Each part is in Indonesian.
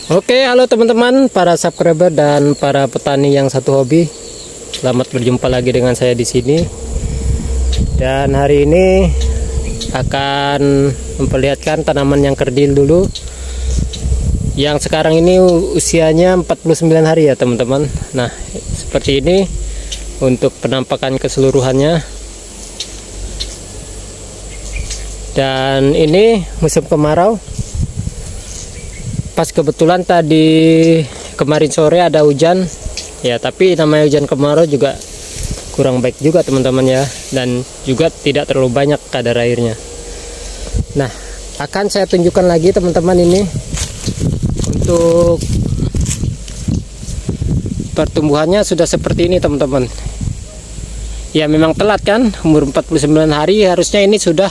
Oke, halo teman-teman, para subscriber dan para petani yang satu hobi. Selamat berjumpa lagi dengan saya di sini. Dan hari ini akan memperlihatkan tanaman yang kerdil dulu. Yang sekarang ini usianya 49 hari ya teman-teman. Nah, seperti ini untuk penampakan keseluruhannya. Dan ini musim kemarau. Pas kebetulan tadi kemarin sore ada hujan ya, tapi namanya hujan kemarau juga kurang baik juga teman-teman ya, dan juga tidak terlalu banyak kadar airnya. Nah, akan saya tunjukkan lagi teman-teman ini untuk pertumbuhannya sudah seperti ini teman-teman. Ya memang telat kan, umur 49 hari harusnya ini sudah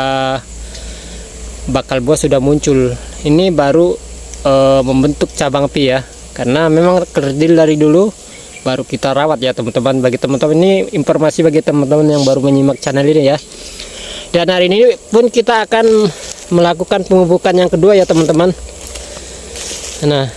bakal buah sudah muncul. Ini baru membentuk cabang pi ya, karena memang kerdil dari dulu baru kita rawat ya teman-teman. Bagi teman-teman ini informasi bagi teman-teman yang baru menyimak channel ini ya. Dan hari ini pun kita akan melakukan pemupukan yang kedua ya teman-teman. Nah,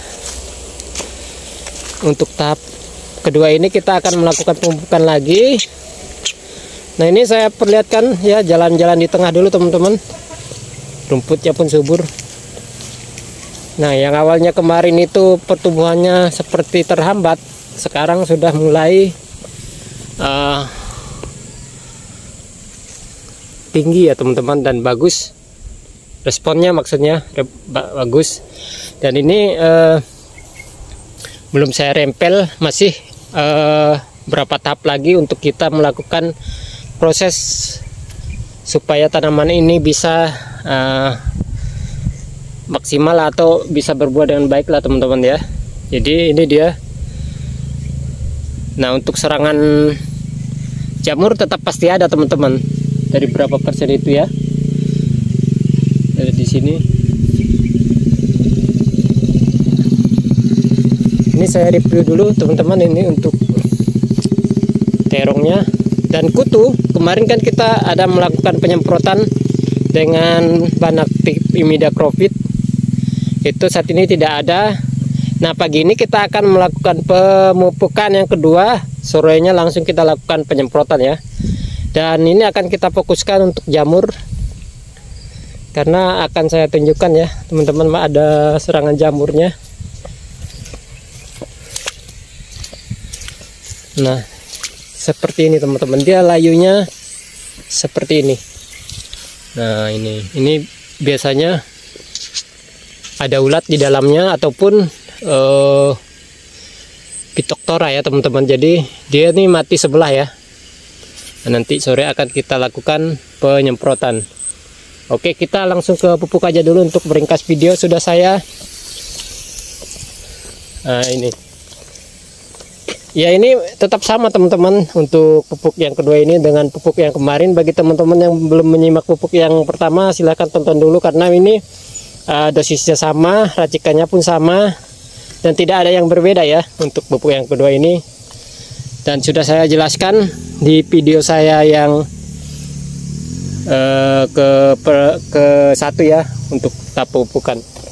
untuk tahap kedua ini kita akan melakukan pemupukan lagi. Nah, ini saya perlihatkan ya jalan-jalan di tengah dulu teman-teman. Rumputnya pun subur. Nah, yang awalnya kemarin itu pertumbuhannya seperti terhambat, sekarang sudah mulai tinggi ya teman-teman, dan bagus responnya, maksudnya bagus. Dan ini belum saya rempel, masih berapa tahap lagi untuk kita melakukan proses supaya tanaman ini bisa maksimal atau bisa berbuah dengan baik lah teman-teman ya. Jadi ini dia. Nah, untuk serangan jamur tetap pasti ada teman-teman. Dari berapa persen itu ya? Dari di sini. Ini saya review dulu teman-teman ini untuk terongnya dan kutu. Kemarin kan kita ada melakukan penyemprotan dengan bahan aktif imidacloprid. Itu saat ini tidak ada. Nah, pagi ini kita akan melakukan pemupukan yang kedua. Sorenya langsung kita lakukan penyemprotan ya. Dan ini akan kita fokuskan untuk jamur, karena akan saya tunjukkan ya teman-teman, ada serangan jamurnya. Nah, seperti ini teman-teman, dia layunya seperti ini. Nah, ini biasanya ada ulat di dalamnya ataupun Phytophthora ya teman-teman. Jadi dia ini mati sebelah ya. Nah, nanti sore akan kita lakukan penyemprotan. Oke, kita langsung ke pupuk aja dulu. Untuk meringkas video sudah saya ini ya, ini tetap sama teman-teman untuk pupuk yang kedua ini dengan pupuk yang kemarin. Bagi teman-teman yang belum menyimak pupuk yang pertama, silahkan tonton dulu, karena ini dosisnya sama, racikannya pun sama, dan tidak ada yang berbeda ya untuk pupuk yang kedua ini. Dan sudah saya jelaskan di video saya yang ke satu ya untuk tahap pemupukan.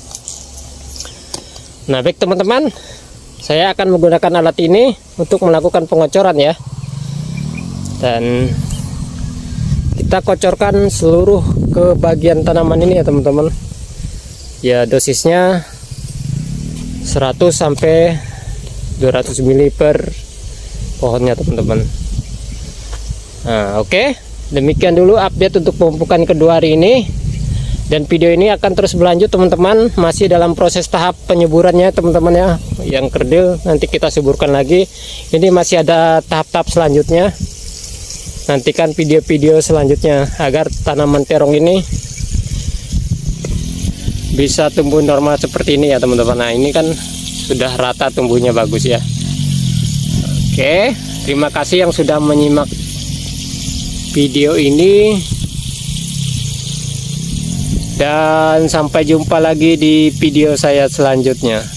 Nah, baik teman-teman, saya akan menggunakan alat ini untuk melakukan pengocoran ya. Dan kita kocorkan seluruh ke bagian tanaman ini ya teman-teman. Ya, dosisnya 100 sampai 200 ml per pohonnya teman-teman. Nah, oke. Demikian dulu update untuk pemupukan kedua hari ini. Dan video ini akan terus berlanjut teman-teman, masih dalam proses tahap penyuburannya teman-teman ya. Yang kerdil nanti kita suburkan lagi. Ini masih ada tahap-tahap selanjutnya. Nantikan video-video selanjutnya agar tanaman terong ini bisa tumbuh normal seperti ini ya teman-teman. Nah, ini kan sudah rata tumbuhnya, bagus ya. Oke, terima kasih yang sudah menyimak video ini, dan sampai jumpa lagi di video saya selanjutnya.